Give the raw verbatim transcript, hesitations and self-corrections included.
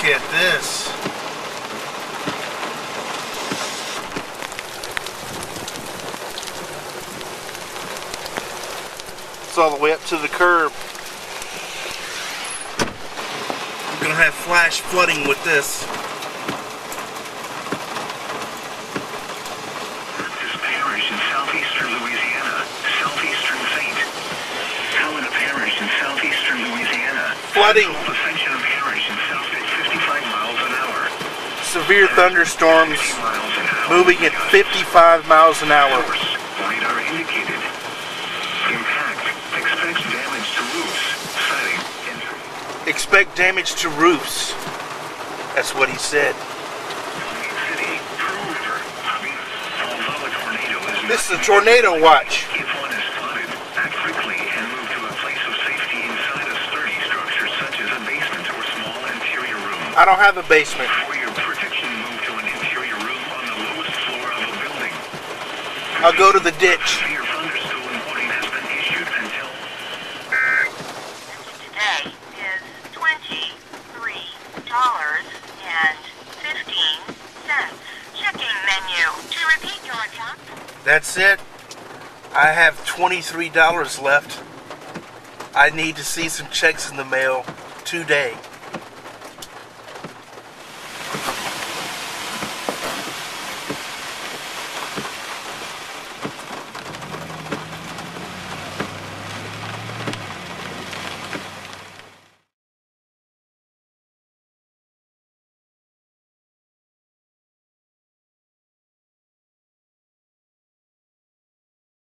Look at this. It's all the way up to the curb. I'm gonna have flash flooding with this. Baptist Parish in southeastern Louisiana, southeastern Saint Helena Parish in southeastern Louisiana. Flooding. Ascension Parish in south at fifty-five miles an hour. Severe thunderstorms moving at fifty-five miles an hour. Radar indicated. Impact. Expect damage to roofs. Sighting. Expect damage to roofs. That's what he said. City, Pearl River. Although a tornado is This is a tornado watch. If one is spotted, act quickly and move to a place of safety inside a sturdy structure such as a basement or small interior room. I don't have a basement. For your protection, move to an interior room on the lowest floor of a building. I'll go to the ditch. Severe thunderstorm warning has been issued until... Today is twenty-three dollars and fifteen cents. Checking menu. To repeat your account. That's it. I have twenty-three dollars left. I need to see some checks in the mail today.